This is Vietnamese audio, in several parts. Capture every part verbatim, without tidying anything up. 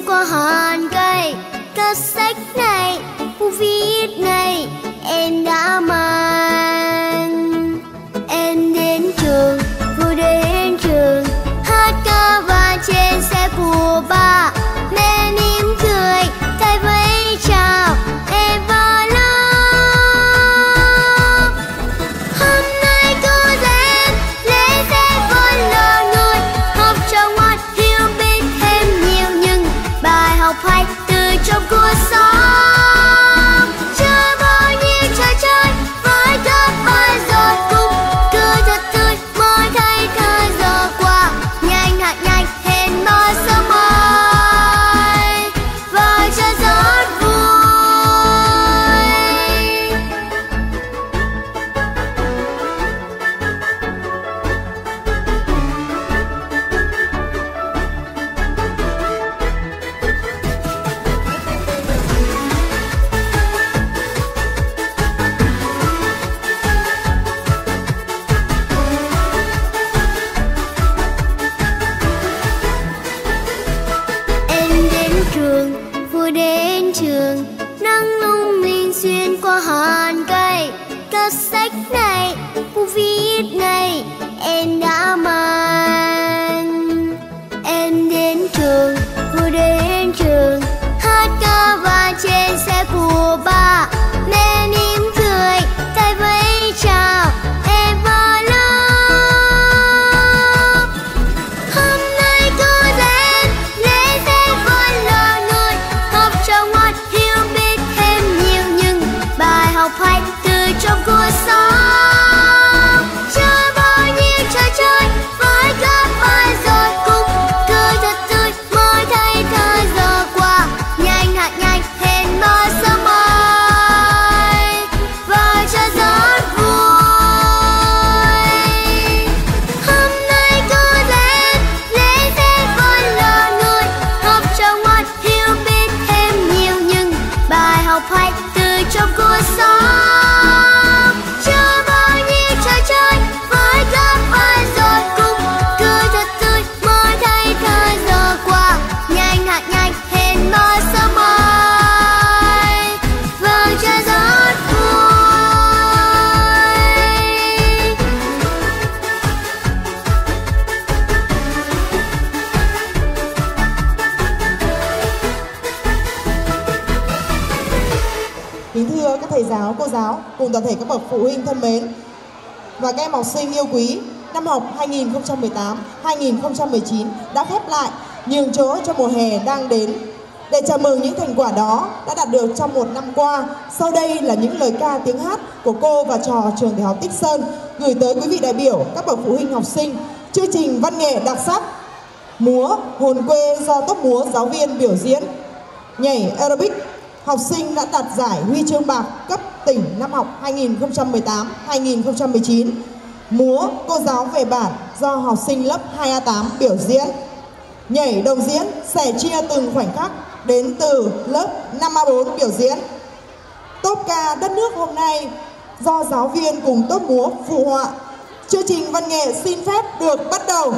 qua hàng cây. Cất sách này, bút viết này em đã mang. Em đến trường, vui đến trường, hát ca vang trên xe của ba. Mẹ mỉm cười, tay vẫy chào em vào lớp. Hôm nay cô dạy em lễ phép con là người học cho ngoan, hiểu biết thêm nhiều những bài học hay từ trong cuộc sống. Chơi bao nhiêu trò chơi với các bạn rồi cùng cười thật tươi, mới thấy thời giờ qua nhanh thật nhanh hẹn mơ sớm mai và cho rất vui. Em đến trường, vui đến trường, nắng lung linh xuyên qua hàng cây. Cất sách này, bút viết này em đã mang. Em đến trường, vui đến trường, hát ca vang trên xe của ba. Mẹ mỉm cười, tay vẫy chào em vào lớp. Hôm nay cô dạy em lễ phép con là người học cho ngoan, hiểu biết thêm nhiều những bài học hay từ trong cuộc sống. Chơi bao nhiêu trò chơi với các bạn rồi cùng cười thật tươi, mới thấy thời giờ qua nhanh thật nhanh hẹn mơ sớm mai và cho rất vui. Hôm nay cô dạy em lễ phép con là người học cho ngoan, hiểu biết thêm nhiều những bài học hay từ trong cuộc sống. Chơi bao nhiêu trò chơi với các bạn rồi cùng cười thật tươi, mới thấy thời giờ qua nhanh thật nhanh hẹn mơ sớm mai và cho rất vui. Kính thưa các thầy giáo, cô giáo cùng toàn thể các bậc phụ huynh thân mến và các em học sinh yêu quý, năm học hai nghìn không trăm mười tám hai nghìn không trăm mười chín đã khép lại, nhường chỗ cho mùa hè đang đến. Để chào mừng những thành quả đó đã đạt được trong một năm qua, sau đây là những lời ca tiếng hát của cô và trò trường Tiểu học Tích Sơn gửi tới quý vị đại biểu, các bậc phụ huynh học sinh. Chương trình văn nghệ đặc sắc múa hồn quê do tốp múa giáo viên biểu diễn. Nhảy aerobic, học sinh đã đạt giải huy chương bạc cấp tỉnh năm học hai nghìn không trăm mười tám hai nghìn không trăm mười chín. Múa cô giáo về bản do học sinh lớp hai A tám biểu diễn. Nhảy đồng diễn sẻ chia từng khoảnh khắc đến từ lớp năm A bốn biểu diễn. Tốp ca đất nước hôm nay do giáo viên cùng tốp múa phụ họa. Chương trình văn nghệ xin phép được bắt đầu.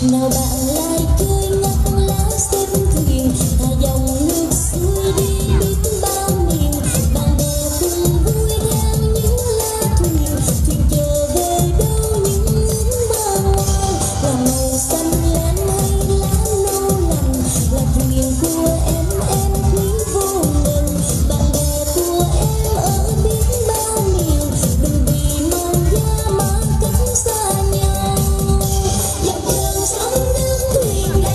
nào bạn lại cười ngắt lá xếp thuyền thả dòng nước xuôi đi biết bao miền, bạn bè cùng vui theo những lá thuyền thuyền chờ về đâu những bờ ngoan là màu xanh len hay lá nâu lành, là thuyền của em em quý vô ngần, bạn bè của em ở biết bao miền, đừng vì màu da mà cách xa nhau. Dọc đường sông nước thuyền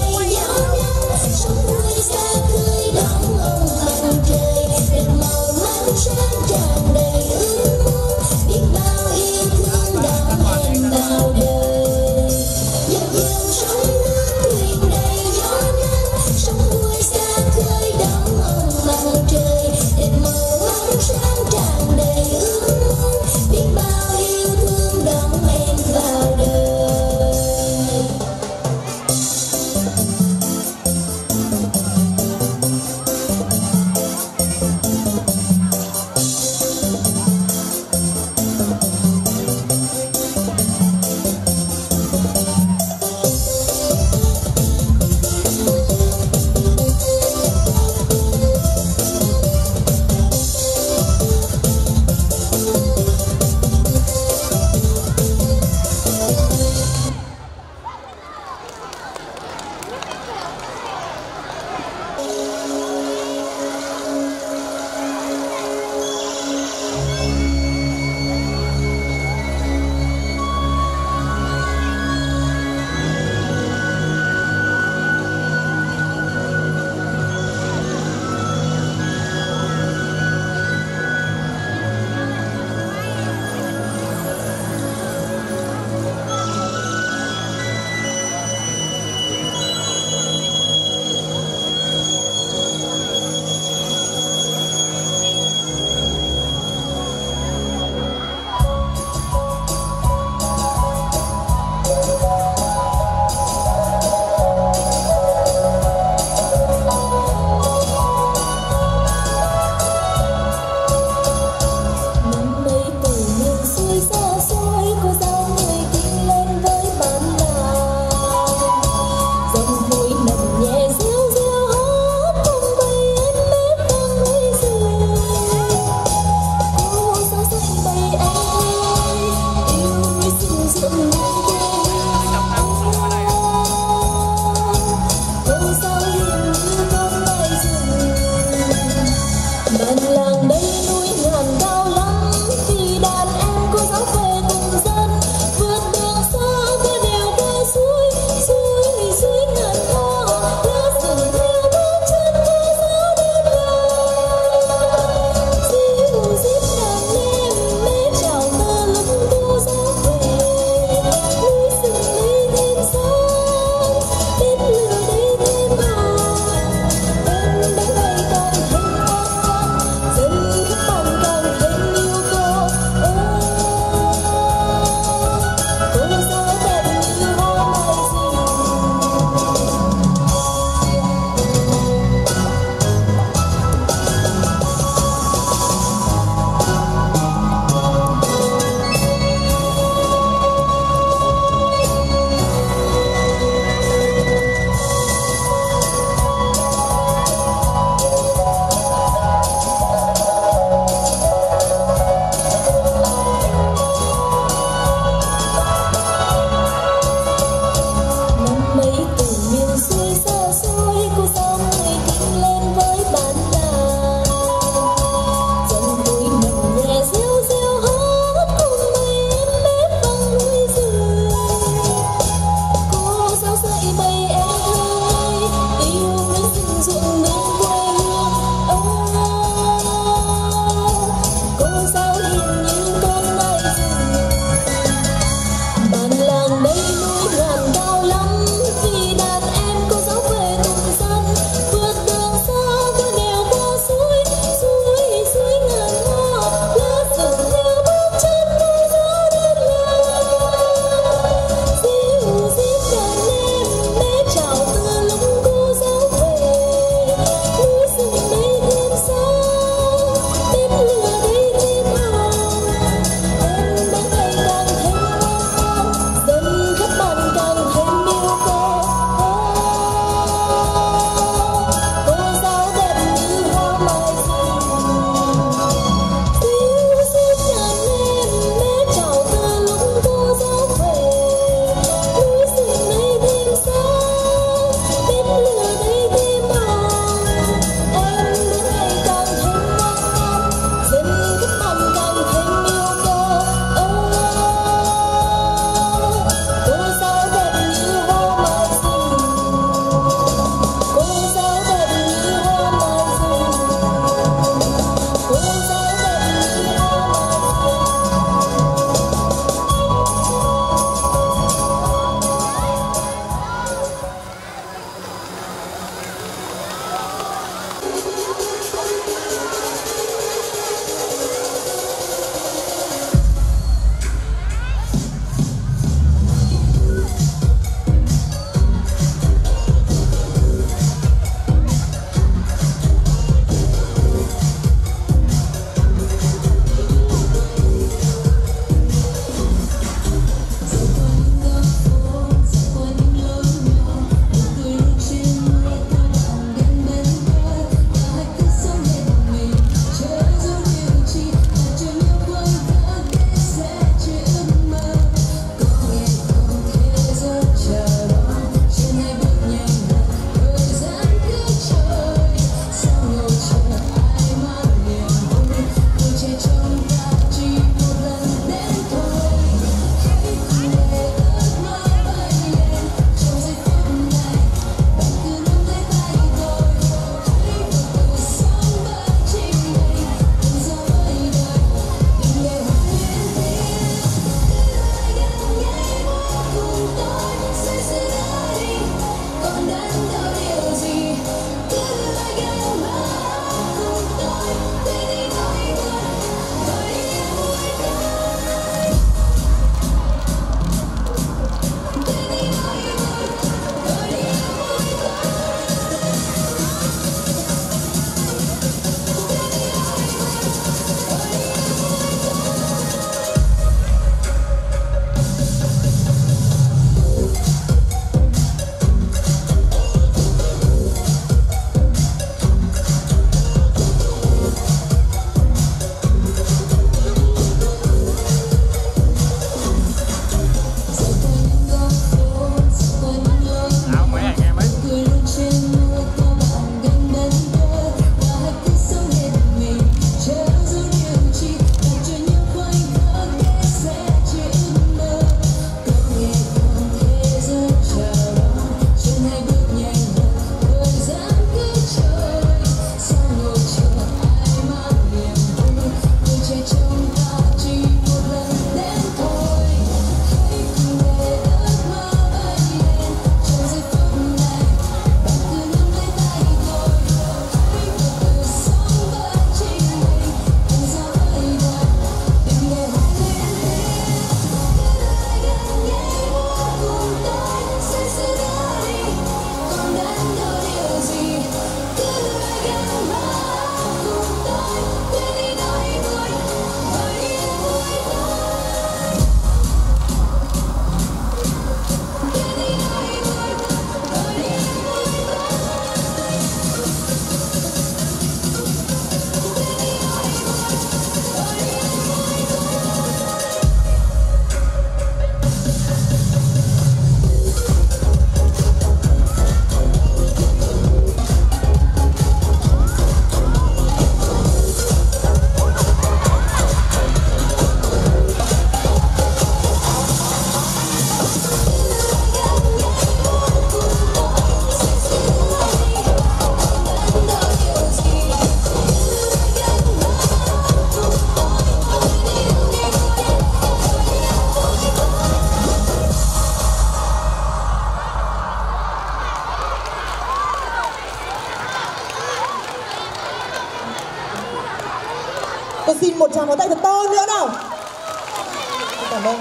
xin một tràng pháo tay thật to nữa nào. Cảm ơn.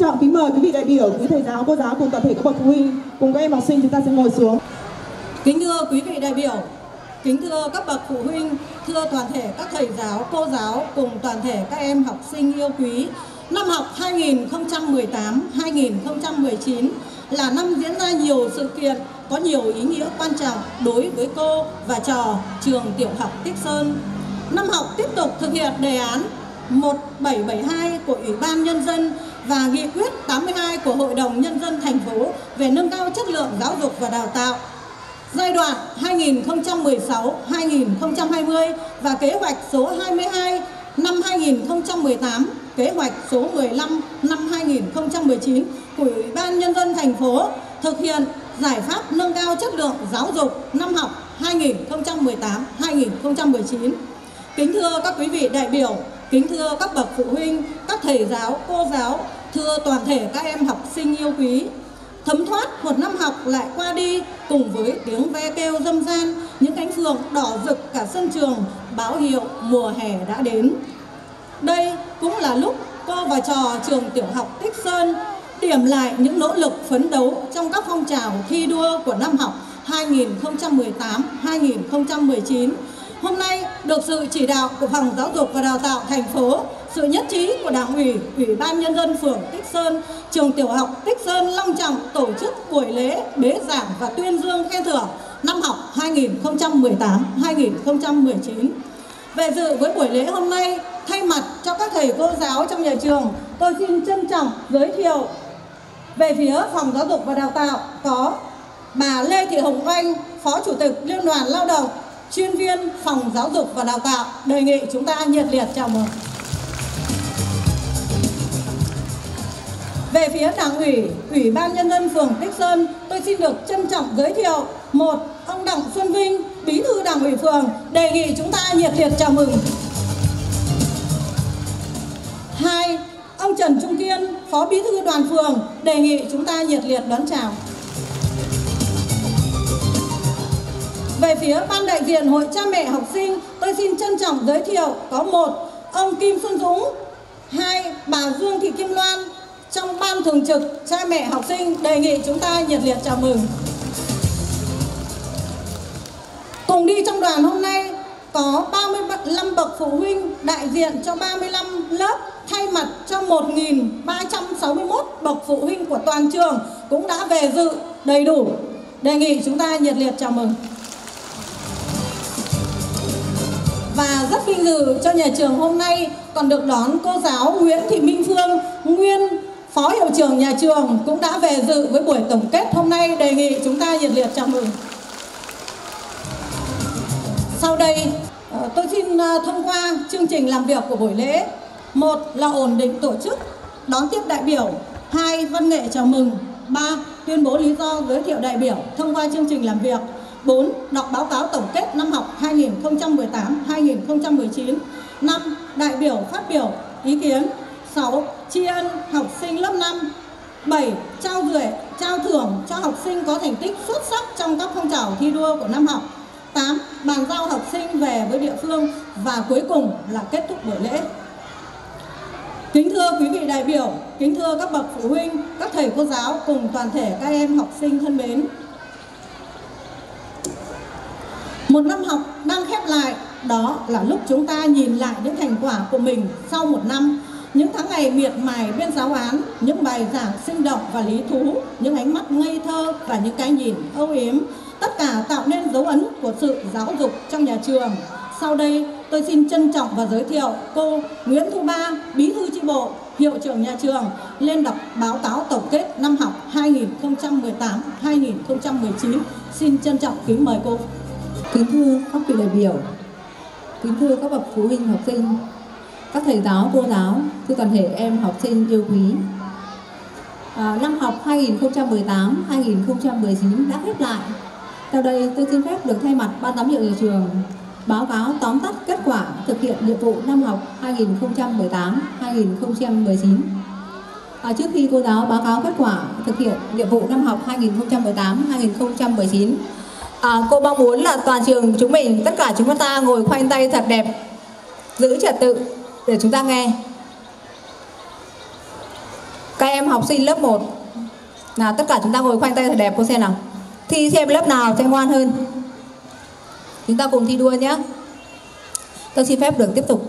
trọng kính mời quý vị đại biểu, quý thầy giáo, cô giáo cùng toàn thể các bậc phụ huynh cùng các em học sinh chúng ta sẽ ngồi xuống. Kính thưa quý vị đại biểu, kính thưa các bậc phụ huynh, thưa toàn thể các thầy giáo, cô giáo cùng toàn thể các em học sinh yêu quý. Năm học hai nghìn không trăm mười tám hai nghìn không trăm mười chín là năm diễn ra nhiều sự kiện có nhiều ý nghĩa quan trọng đối với cô và trò trường tiểu học Tích Sơn. Năm học tiếp tục thực hiện đề án một bảy bảy hai của Ủy ban Nhân dân và nghị quyết tám mươi hai của Hội đồng Nhân dân thành phố về nâng cao chất lượng giáo dục và đào tạo giai đoạn hai nghìn không trăm mười sáu đến hai nghìn không trăm hai mươi và kế hoạch số hai mươi hai năm hai nghìn không trăm mười tám, kế hoạch số mười lăm năm hai nghìn không trăm mười chín của Ủy ban Nhân dân thành phố thực hiện giải pháp nâng cao chất lượng giáo dục năm học hai nghìn không trăm mười tám hai nghìn không trăm mười chín. Kính thưa các quý vị đại biểu, kính thưa các bậc phụ huynh, các thầy giáo, cô giáo, thưa toàn thể các em học sinh yêu quý. Thấm thoát một năm học lại qua đi cùng với tiếng ve kêu râm ran, những cánh phượng đỏ rực cả sân trường báo hiệu mùa hè đã đến. Đây cũng là lúc cô và trò trường tiểu học Tích Sơn điểm lại những nỗ lực phấn đấu trong các phong trào thi đua của năm học hai nghìn không trăm mười tám hai nghìn không trăm mười chín. Hôm nay được sự chỉ đạo của Phòng Giáo dục và Đào tạo thành phố, sự nhất trí của Đảng ủy, Ủy ban Nhân dân phường Tích Sơn, trường tiểu học Tích Sơn long trọng tổ chức buổi lễ bế giảng và tuyên dương khen thưởng năm học hai nghìn không trăm mười tám hai nghìn không trăm mười chín. Về dự với buổi lễ hôm nay, thay mặt cho các thầy cô giáo trong nhà trường, tôi xin trân trọng giới thiệu về phía Phòng Giáo dục và Đào tạo có bà Lê Thị Hồng Oanh, Phó Chủ tịch Liên đoàn Lao động, chuyên viên Phòng Giáo dục và Đào tạo, đề nghị chúng ta nhiệt liệt chào mừng. Về phía Đảng ủy, Ủy ban Nhân dân phường Tích Sơn, tôi xin được trân trọng giới thiệu một ông Đặng Xuân Vinh, Bí thư Đảng ủy phường, đề nghị chúng ta nhiệt liệt chào mừng. Hai, ông Trần Trung Kiên, Phó Bí thư Đoàn phường, đề nghị chúng ta nhiệt liệt đón chào. Về phía ban đại diện Hội Cha mẹ học sinh, tôi xin trân trọng giới thiệu có một ông Kim Xuân Dũng, hai bà Dương Thị Kim Loan trong ban thường trực Cha mẹ học sinh, đề nghị chúng ta nhiệt liệt chào mừng. Cùng đi trong đoàn hôm nay có ba mươi lăm bậc phụ huynh đại diện cho ba mươi lăm lớp, thay mặt cho một nghìn ba trăm sáu mươi mốt bậc phụ huynh của toàn trường cũng đã về dự đầy đủ, đề nghị chúng ta nhiệt liệt chào mừng. Và rất vinh dự cho nhà trường hôm nay còn được đón cô giáo Nguyễn Thị Minh Phương, nguyên Phó Hiệu trưởng nhà trường cũng đã về dự với buổi tổng kết hôm nay, đề nghị chúng ta nhiệt liệt chào mừng. Sau đây tôi xin thông qua chương trình làm việc của buổi lễ. Một là ổn định tổ chức, đón tiếp đại biểu. Hai, văn nghệ chào mừng. Ba, tuyên bố lý do giới thiệu đại biểu thông qua chương trình làm việc. Bốn, đọc báo cáo tổng kết năm học hai nghìn không trăm mười tám hai nghìn không trăm mười chín. Năm, đại biểu phát biểu ý kiến. Sáu, tri ân học sinh lớp năm. Bảy, trao rưỡi, trao thưởng cho học sinh có thành tích xuất sắc trong các phong trào thi đua của năm học. Tám, bàn giao học sinh về với địa phương. Và cuối cùng là kết thúc buổi lễ. Kính thưa quý vị đại biểu, kính thưa các bậc phụ huynh, các thầy cô giáo cùng toàn thể các em học sinh thân mến. Một năm học đang khép lại, đó là lúc chúng ta nhìn lại những thành quả của mình sau một năm. Những tháng ngày miệt mài bên giáo án, những bài giảng sinh động và lý thú, những ánh mắt ngây thơ và những cái nhìn âu yếm, tất cả tạo nên dấu ấn của sự giáo dục trong nhà trường. Sau đây, tôi xin trân trọng và giới thiệu cô Nguyễn Thu Ba, Bí thư chi bộ, Hiệu trưởng nhà trường lên đọc báo cáo tổng kết năm học hai nghìn không trăm mười tám hai nghìn không trăm mười chín. Xin trân trọng kính mời cô. Kính thưa các vị đại biểu, kính thưa các bậc phụ huynh học sinh, các thầy giáo, cô giáo, thưa toàn thể em học sinh yêu quý. À, năm học hai nghìn không trăm mười tám hai nghìn không trăm mười chín đã khép lại. Sau đây tôi xin phép được thay mặt ban giám hiệu nhà trường báo cáo tóm tắt kết quả thực hiện nhiệm vụ năm học hai nghìn không trăm mười tám hai nghìn không trăm mười chín. À, trước khi cô giáo báo cáo kết quả thực hiện nhiệm vụ năm học hai nghìn không trăm mười tám hai nghìn không trăm mười chín, à, cô mong muốn là toàn trường chúng mình, tất cả chúng ta ngồi khoanh tay thật đẹp, giữ trật tự để chúng ta nghe. Các em học sinh lớp một. Nào tất cả chúng ta ngồi khoanh tay thật đẹp cô xem nào. Thi xem lớp nào sẽ ngoan hơn. Chúng ta cùng thi đua nhé. Tôi xin phép được tiếp tục.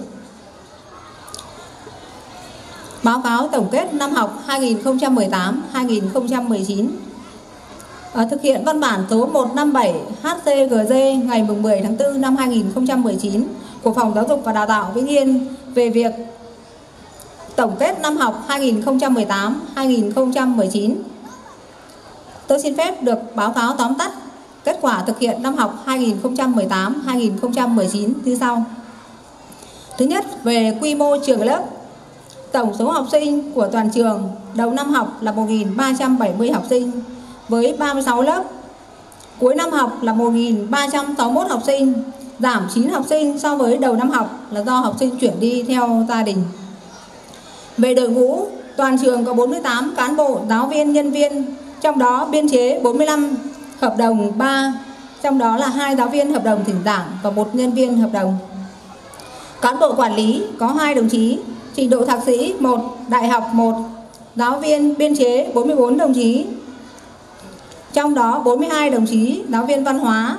Báo cáo tổng kết năm học hai nghìn không trăm mười tám hai nghìn không trăm mười chín. À, thực hiện văn bản số một năm bảy H C G G ngày mười tháng tư năm hai nghìn không trăm mười chín của Phòng Giáo dục và Đào tạo Vĩnh Yên về việc tổng kết năm học hai nghìn không trăm mười tám hai nghìn không trăm mười chín. Tôi xin phép được báo cáo tóm tắt kết quả thực hiện năm học hai nghìn không trăm mười tám hai nghìn không trăm mười chín như sau. Thứ nhất, về quy mô trường lớp, tổng số học sinh của toàn trường đầu năm học là một nghìn ba trăm bảy mươi học sinh với ba mươi sáu lớp. Cuối năm học là một nghìn ba trăm sáu mươi mốt học sinh, giảm chín học sinh so với đầu năm học là do học sinh chuyển đi theo gia đình. Về đội ngũ, toàn trường có bốn mươi tám cán bộ, giáo viên, nhân viên, trong đó biên chế bốn mươi lăm, hợp đồng ba, trong đó là hai giáo viên hợp đồng thỉnh giảng và một nhân viên hợp đồng. Cán bộ quản lý có hai đồng chí, trình độ thạc sĩ một, đại học một, giáo viên biên chế bốn mươi bốn đồng chí, trong đó bốn mươi hai đồng chí giáo viên văn hóa,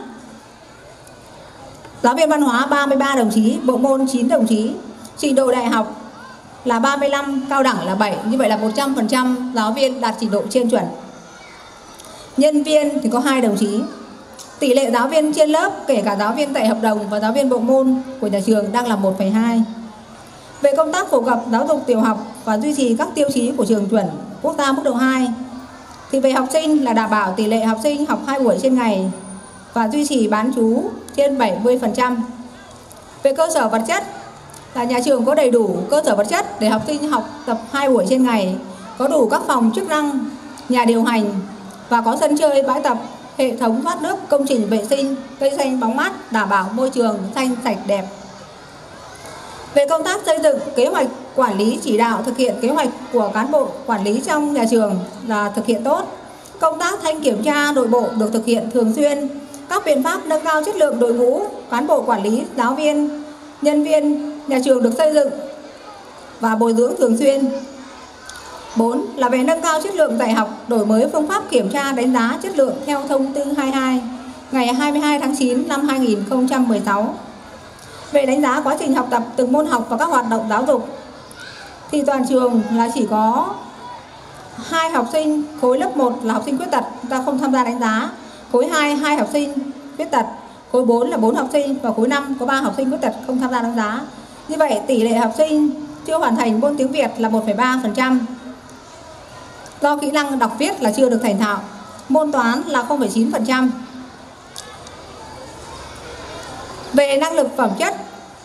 giáo viên văn hóa ba mươi ba đồng chí, bộ môn chín đồng chí, trình độ đại học là ba mươi lăm, cao đẳng là bảy, như vậy là một trăm phần trăm giáo viên đạt trình độ trên chuẩn. Nhân viên thì có hai đồng chí. Tỷ lệ giáo viên trên lớp kể cả giáo viên tại hợp đồng và giáo viên bộ môn của nhà trường đang là một phẩy hai. Về công tác phổ cập giáo dục tiểu học và duy trì các tiêu chí của trường chuẩn quốc gia mức độ hai, thì về học sinh là đảm bảo tỷ lệ học sinh học hai buổi trên ngày và duy trì bán trú trên bảy mươi phần trăm. Về cơ sở vật chất là nhà trường có đầy đủ cơ sở vật chất để học sinh học tập hai buổi trên ngày, có đủ các phòng chức năng, nhà điều hành và có sân chơi, bãi tập, hệ thống thoát nước, công trình vệ sinh, cây xanh bóng mát, đảm bảo môi trường xanh sạch đẹp. Về công tác xây dựng kế hoạch quản lý, chỉ đạo thực hiện kế hoạch của cán bộ quản lý trong nhà trường là thực hiện tốt. Công tác thanh kiểm tra nội bộ được thực hiện thường xuyên. Các biện pháp nâng cao chất lượng đội ngũ cán bộ quản lý, giáo viên, nhân viên nhà trường được xây dựng và bồi dưỡng thường xuyên. bốn là về nâng cao chất lượng dạy học, đổi mới phương pháp kiểm tra đánh giá chất lượng theo thông tư hai mươi hai ngày hai mươi hai tháng chín năm hai nghìn không trăm mười sáu. Về đánh giá quá trình học tập từng môn học và các hoạt động giáo dục, thì toàn trường là chỉ có hai học sinh khối lớp một là học sinh khuyết tật, chúng ta không tham gia đánh giá. Khối hai, hai học sinh khuyết tật. Khối bốn là bốn học sinh và khối năm có ba học sinh khuyết tật không tham gia đánh giá. Như vậy tỷ lệ học sinh chưa hoàn thành môn tiếng Việt là một phẩy ba phần trăm. Do kỹ năng đọc viết là chưa được thành thạo. Môn toán là không phẩy chín phần trăm. Về năng lực phẩm chất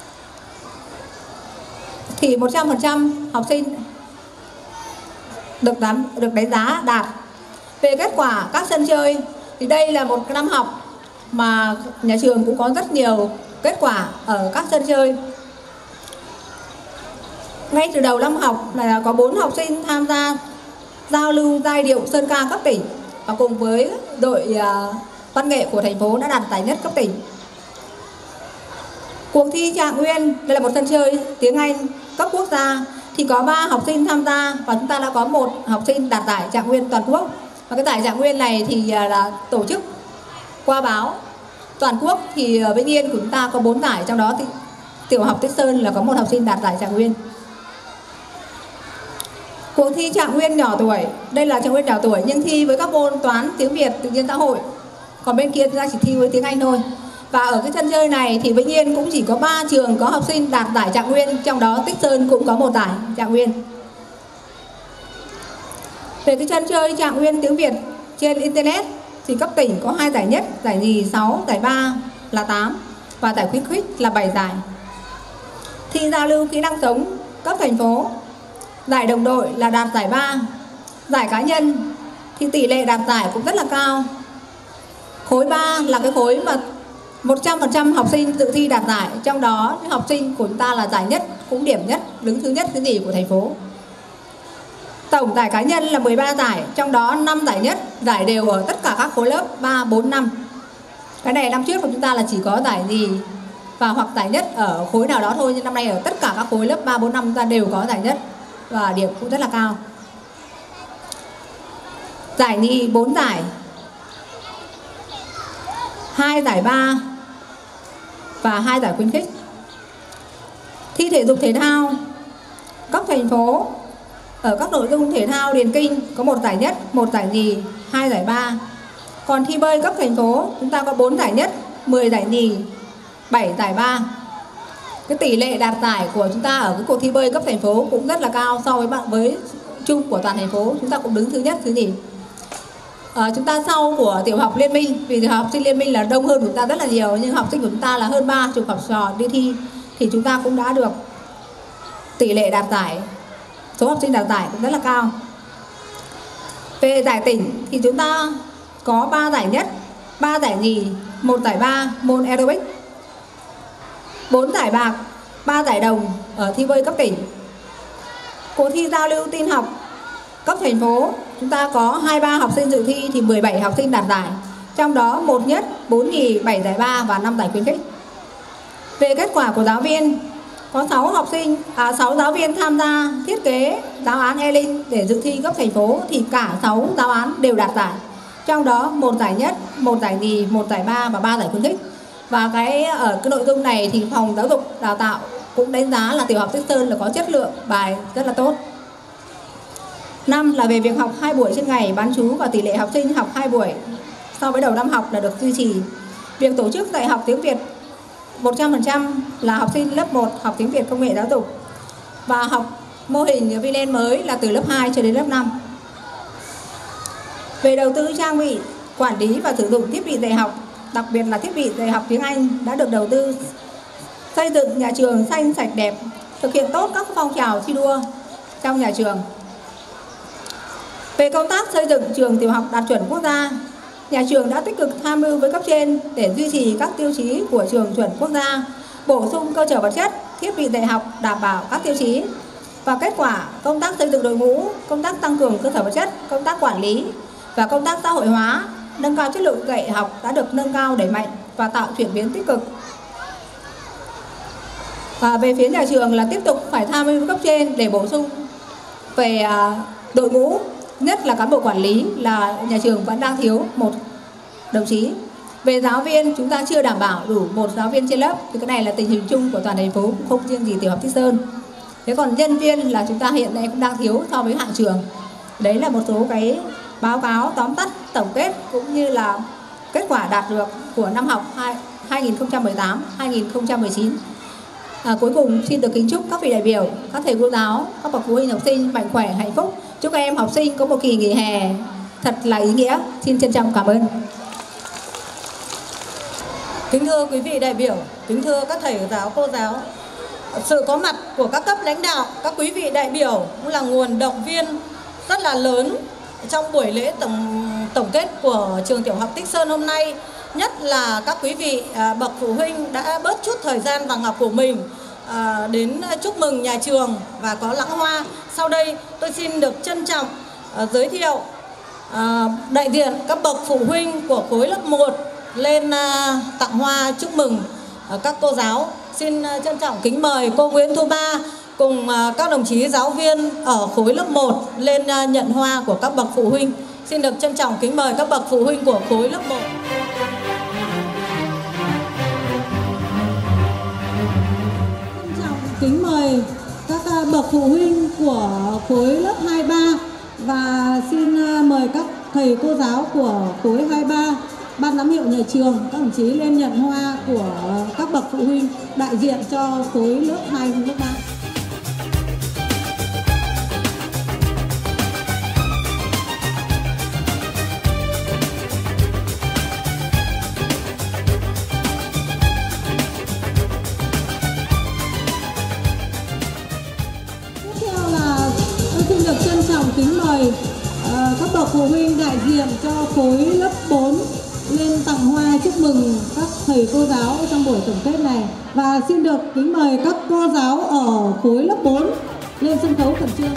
thì một trăm phần trăm học sinh được đánh, được đánh giá đạt. Về kết quả các sân chơi thì đây là một năm học mà nhà trường cũng có rất nhiều kết quả ở các sân chơi. Ngay từ đầu năm học là có bốn học sinh tham gia giao lưu giai điệu sơn ca cấp tỉnh và cùng với đội uh, văn nghệ của thành phố đã đạt giải nhất cấp tỉnh. Cuộc thi Trạng Nguyên, đây là một sân chơi tiếng Anh cấp quốc gia, thì có ba học sinh tham gia và chúng ta đã có một học sinh đạt giải Trạng Nguyên toàn quốc. Và cái giải Trạng Nguyên này thì uh, là tổ chức qua báo toàn quốc, thì uh, Vĩnh Yên của chúng ta có bốn giải, trong đó thì tiểu học Tích Sơn là có một học sinh đạt giải Trạng Nguyên. Cuộc thi Trạng Nguyên nhỏ tuổi, đây là Trạng Nguyên nhỏ tuổi nhưng thi với các môn toán, tiếng Việt, tự nhiên xã hội. Còn bên kia chúng ta chỉ thi với tiếng Anh thôi. Và ở cái sân chơi này thì Vĩnh Yên cũng chỉ có ba trường có học sinh đạt giải Trạng Nguyên, trong đó Tích Sơn cũng có một giải Trạng Nguyên. Về cái sân chơi Trạng Nguyên tiếng Việt trên Internet thì cấp tỉnh có hai giải nhất, giải nhì sáu, giải ba là tám và giải khuyến khích là bảy giải. Thi giao lưu kỹ năng sống cấp thành phố, giải đồng đội là đạt giải ba. Giải cá nhân thì tỷ lệ đạt giải cũng rất là cao. Khối ba là cái khối mà một trăm phần trăm học sinh dự thi đạt giải, trong đó những học sinh của chúng ta là giải nhất, cũng điểm nhất, đứng thứ nhất thứ nhì của thành phố. Tổng giải cá nhân là mười ba giải, trong đó năm giải nhất, giải đều ở tất cả các khối lớp ba, bốn, năm. Cái này năm trước của chúng ta là chỉ có giải nhì và hoặc giải nhất ở khối nào đó thôi, nhưng năm nay ở tất cả các khối lớp ba, bốn, năm chúng ta đều có giải nhất và điểm cũng rất là cao. Giải nhì bốn giải, hai giải ba và hai giải khuyến khích. Thi thể dục thể thao cấp thành phố ở các nội dung thể thao điền kinh có một giải nhất, một giải nhì, hai giải ba. Còn thi bơi cấp thành phố chúng ta có bốn giải nhất, mười giải nhì, bảy giải ba. Cái tỷ lệ đạt giải của chúng ta ở cái cuộc thi bơi cấp thành phố cũng rất là cao so với bạn với chung của toàn thành phố. Chúng ta cũng đứng thứ nhất, thứ nhì. À, chúng ta sau của tiểu học liên minh, vì học sinh liên minh là đông hơn chúng ta rất là nhiều, nhưng học sinh của chúng ta là hơn ba chục học trò đi thi, thì chúng ta cũng đã được tỷ lệ đạt giải, số học sinh đạt giải cũng rất là cao. Về giải tỉnh thì chúng ta có ba giải nhất, ba giải nhì, một giải ba môn aerobic, bốn giải bạc, ba giải đồng ở thi bơi cấp tỉnh. Cuộc thi giao lưu tin học cấp thành phố chúng ta có hai mươi ba học sinh dự thi thì mười bảy học sinh đạt giải, trong đó một nhất, bốn nhì, bảy giải ba và năm giải khuyến khích. Về kết quả của giáo viên, có sáu học sinh, à, sáu giáo viên tham gia thiết kế giáo án E-Link để dự thi cấp thành phố thì cả sáu giáo án đều đạt giải, trong đó một giải nhất, một giải nhì, một giải ba và ba giải khuyến khích. Và cái ở cái nội dung này thì phòng giáo dục đào tạo cũng đánh giá là tiểu học Tích Sơn là có chất lượng bài rất là tốt. Năm là về việc học hai buổi trên ngày bán trú và tỷ lệ học sinh học hai buổi so với đầu năm học là được duy trì. Việc tổ chức dạy học tiếng Việt một trăm phần trăm là học sinh lớp một học tiếng Việt công nghệ giáo dục và học mô hình VLEN mới là từ lớp hai cho đến lớp năm. Về đầu tư trang bị, quản lý và sử dụng thiết bị dạy học, đặc biệt là thiết bị dạy học tiếng Anh đã được đầu tư xây dựng nhà trường xanh sạch đẹp, thực hiện tốt các phong trào thi đua trong nhà trường. Về công tác xây dựng trường tiểu học đạt chuẩn quốc gia, nhà trường đã tích cực tham mưu với cấp trên để duy trì các tiêu chí của trường chuẩn quốc gia, bổ sung cơ sở vật chất, thiết bị dạy học đảm bảo các tiêu chí. Và kết quả công tác xây dựng đội ngũ, công tác tăng cường cơ sở vật chất, công tác quản lý và công tác xã hội hóa, nâng cao chất lượng dạy học đã được nâng cao đẩy mạnh và tạo chuyển biến tích cực. Và về phía nhà trường là tiếp tục phải tham mưu với cấp trên để bổ sung về đội ngũ, nhất là cán bộ quản lý là nhà trường vẫn đang thiếu một đồng chí. Về giáo viên chúng ta chưa đảm bảo đủ một giáo viên trên lớp, thì cái này là tình hình chung của toàn thành phố, không riêng gì tiểu học Tích Sơn. Thế còn nhân viên là chúng ta hiện nay cũng đang thiếu so với hạ trường. Đấy là một số cái báo cáo tóm tắt tổng kết cũng như là kết quả đạt được của năm học hai nghìn không trăm mười tám hai nghìn không trăm mười chín. À, cuối cùng xin được kính chúc các vị đại biểu, các thầy cô giáo, các bậc phụ huynh học sinh mạnh khỏe, hạnh phúc. Chúc các em học sinh có một kỳ nghỉ hè thật là ý nghĩa. Xin trân trọng cảm ơn. Kính thưa quý vị đại biểu, kính thưa các thầy giáo, cô giáo, sự có mặt của các cấp lãnh đạo, các quý vị đại biểu cũng là nguồn động viên rất là lớn trong buổi lễ tổng tổng kết của trường tiểu học Tích Sơn hôm nay. Nhất là các quý vị à, bậc phụ huynh đã bớt chút thời gian vàng ngọc của mình à, đến chúc mừng nhà trường và có lãng hoa. Sau đây tôi xin được trân trọng à, giới thiệu à, đại diện các bậc phụ huynh của khối lớp một lên à, tặng hoa chúc mừng à, các cô giáo. Xin à, trân trọng kính mời cô Nguyễn Thu Ba cùng à, các đồng chí giáo viên ở khối lớp một lên à, nhận hoa của các bậc phụ huynh. Xin được trân trọng kính mời các bậc phụ huynh của khối lớp một. Kính mời các bậc phụ huynh của khối lớp hai ba và xin mời các thầy cô giáo của khối hai ba, ban giám hiệu nhà trường, các đồng chí lên nhận hoa của các bậc phụ huynh đại diện cho khối lớp hai, lớp ba. Kính mời uh, các bậc phụ huynh đại diện cho khối lớp bốn lên tặng hoa chúc mừng các thầy cô giáo trong buổi tổng kết này. Và xin được kính mời các cô giáo ở khối lớp bốn lên sân khấu khẩn trương.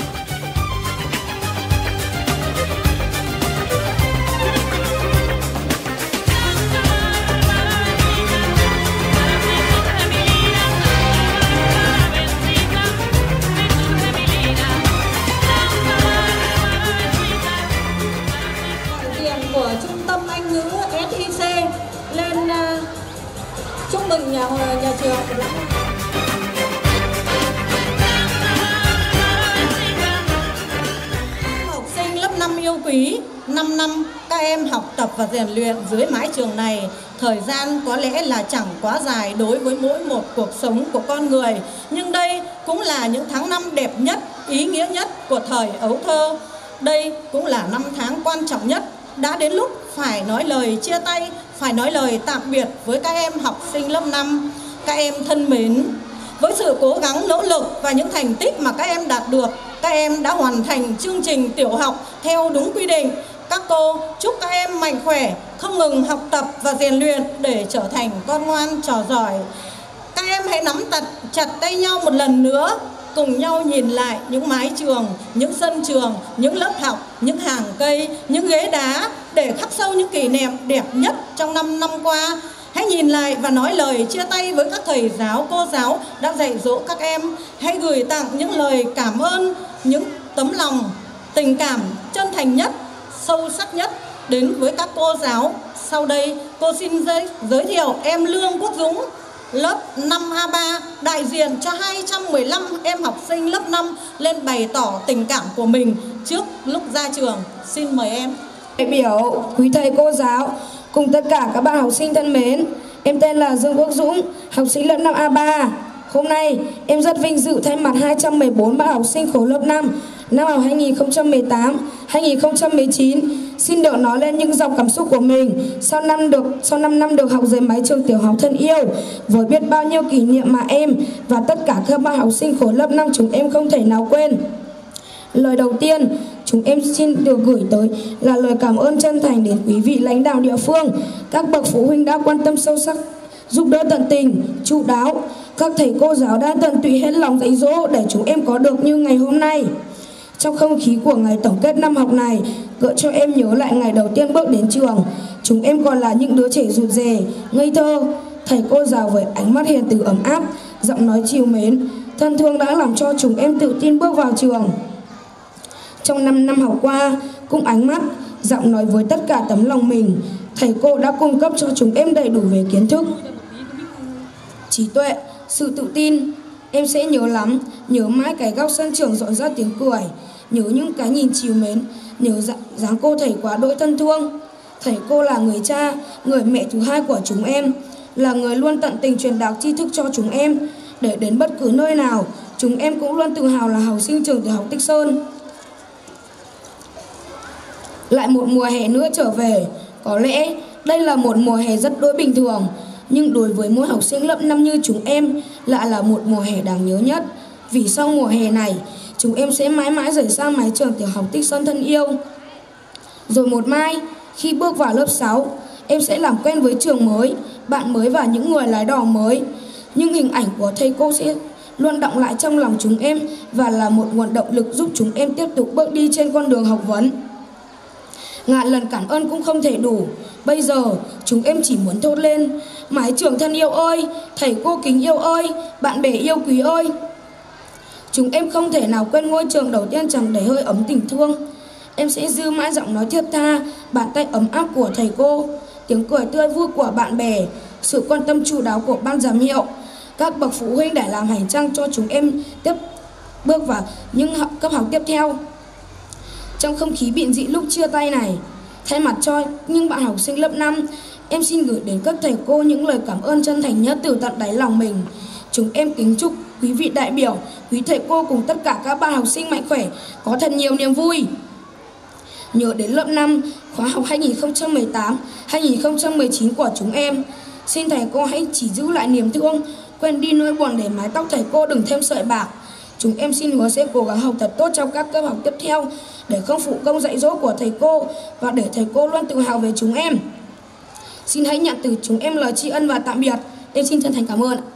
Anh ngữ ét i xê lên uh, chúc mừng nhà nhà trường. Học sinh lớp năm yêu quý, năm năm các em học tập và rèn luyện dưới mái trường này, thời gian có lẽ là chẳng quá dài đối với mỗi một cuộc sống của con người, nhưng đây cũng là những tháng năm đẹp nhất, ý nghĩa nhất của thời ấu thơ. Đây cũng là năm tháng quan trọng nhất. Đã đến lúc phải nói lời chia tay, phải nói lời tạm biệt với các em học sinh lớp năm. Các em thân mến, với sự cố gắng nỗ lực và những thành tích mà các em đạt được, các em đã hoàn thành chương trình tiểu học theo đúng quy định. Các cô chúc các em mạnh khỏe, không ngừng học tập và rèn luyện để trở thành con ngoan trò giỏi. Các em hãy nắm chặt, chặt tay nhau một lần nữa, cùng nhau nhìn lại những mái trường, những sân trường, những lớp học, những hàng cây, những ghế đá để khắc sâu những kỷ niệm đẹp nhất trong năm năm qua. Hãy nhìn lại và nói lời chia tay với các thầy giáo, cô giáo đã dạy dỗ các em. Hãy gửi tặng những lời cảm ơn, những tấm lòng, tình cảm chân thành nhất, sâu sắc nhất đến với các cô giáo. Sau đây, cô xin giới, giới thiệu em Lương Quốc Dũng, lớp năm A ba, đại diện cho hai trăm mười lăm em học sinh lớp năm lên bày tỏ tình cảm của mình trước lúc ra trường. Xin mời em. Đại biểu, quý thầy cô giáo, cùng tất cả các bạn học sinh thân mến, em tên là Dương Quốc Dũng, học sinh lớp năm A ba. Hôm nay, em rất vinh dự thay mặt hai trăm mười bốn bạn học sinh khối lớp năm, năm học hai nghìn không trăm mười tám hai nghìn không trăm mười chín, xin được nói lên những dòng cảm xúc của mình sau năm được sau năm năm được học dưới mái trường tiểu học thân yêu, với biết bao nhiêu kỷ niệm mà em và tất cả các bạn học sinh khối lớp năm chúng em không thể nào quên. Lời đầu tiên, chúng em xin được gửi tới là lời cảm ơn chân thành đến quý vị lãnh đạo địa phương, các bậc phụ huynh đã quan tâm sâu sắc, giúp đỡ tận tình, chu đáo, các thầy cô giáo đã tận tụy hết lòng dạy dỗ để chúng em có được như ngày hôm nay. Trong không khí của ngày tổng kết năm học này, gợi cho em nhớ lại ngày đầu tiên bước đến trường. Chúng em còn là những đứa trẻ rụt rè, ngây thơ. Thầy cô giáo với ánh mắt hiền từ ấm áp, giọng nói trìu mến, thân thương đã làm cho chúng em tự tin bước vào trường. Trong năm năm học qua, cũng ánh mắt, giọng nói với tất cả tấm lòng mình, thầy cô đã cung cấp cho chúng em đầy đủ về kiến thức, trí tuệ, sự tự tin. Em sẽ nhớ lắm, nhớ mãi cái góc sân trường rộn rã tiếng cười, nhớ những cái nhìn trìu mến, nhớ dáng cô thầy quá đỗi thân thương. Thầy cô là người cha, người mẹ thứ hai của chúng em, là người luôn tận tình truyền đạt tri thức cho chúng em, để đến bất cứ nơi nào, chúng em cũng luôn tự hào là học sinh trường tiểu học Tích Sơn. Lại một mùa hè nữa trở về, có lẽ đây là một mùa hè rất đỗi bình thường, nhưng đối với mỗi học sinh lớp năm như chúng em lại là một mùa hè đáng nhớ nhất. Vì sau mùa hè này, chúng em sẽ mãi mãi rời xa mái trường tiểu học Tích Sơn thân yêu. Rồi một mai, khi bước vào lớp sáu, em sẽ làm quen với trường mới, bạn mới và những người lái đò mới. Nhưng hình ảnh của thầy cô sẽ luôn đọng lại trong lòng chúng em và là một nguồn động lực giúp chúng em tiếp tục bước đi trên con đường học vấn. Ngàn lần cảm ơn cũng không thể đủ. Bây giờ chúng em chỉ muốn thốt lên: mái trường thân yêu ơi, thầy cô kính yêu ơi, bạn bè yêu quý ơi. Chúng em không thể nào quên ngôi trường đầu tiên tràn đầy hơi ấm tình thương. Em sẽ giữ mãi giọng nói thiết tha, bàn tay ấm áp của thầy cô, tiếng cười tươi vui của bạn bè, sự quan tâm chu đáo của ban giám hiệu, các bậc phụ huynh để làm hành trang cho chúng em tiếp bước vào những học, cấp học tiếp theo. Trong không khí bình dị lúc chia tay này, thay mặt cho những bạn học sinh lớp năm, em xin gửi đến các thầy cô những lời cảm ơn chân thành nhất từ tận đáy lòng mình. Chúng em kính chúc quý vị đại biểu, quý thầy cô cùng tất cả các bạn học sinh mạnh khỏe, có thật nhiều niềm vui. Nhớ đến lớp năm, khóa học hai nghìn không trăm mười tám hai nghìn không trăm mười chín của chúng em, xin thầy cô hãy chỉ giữ lại niềm thương, quên đi nỗi buồn để mái tóc thầy cô đừng thêm sợi bạc. Chúng em xin hứa sẽ cố gắng học thật tốt trong các cấp học tiếp theo để không phụ công dạy dỗ của thầy cô và để thầy cô luôn tự hào về chúng em. Xin hãy nhận từ chúng em lời tri ân và tạm biệt. Em xin chân thành cảm ơn.